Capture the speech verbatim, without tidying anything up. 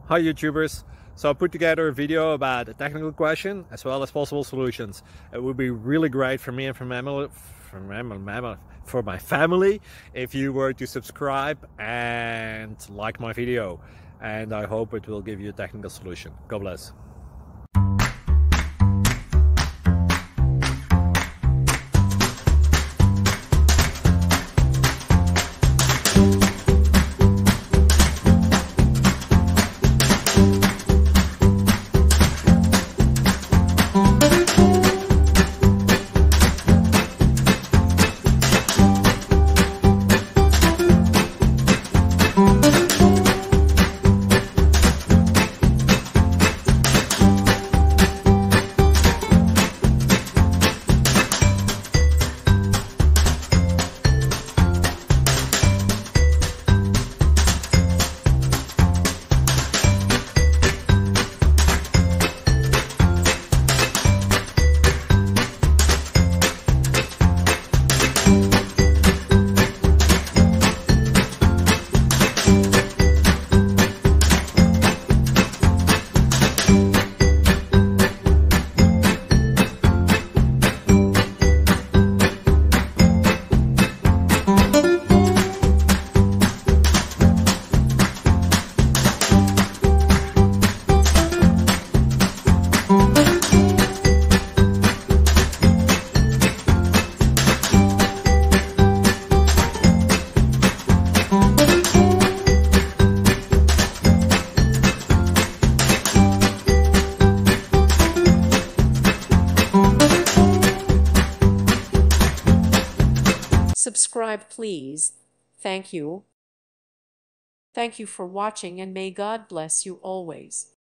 Hi YouTubers. So I put together a video about a technical question as well as possible solutions. It would be really great for me and for my family, for my, for my family if you were to subscribe and like my video. And I hope it will give you a technical solution. God bless. Subscribe, please. Thank you. Thank you for watching, and may God bless you always.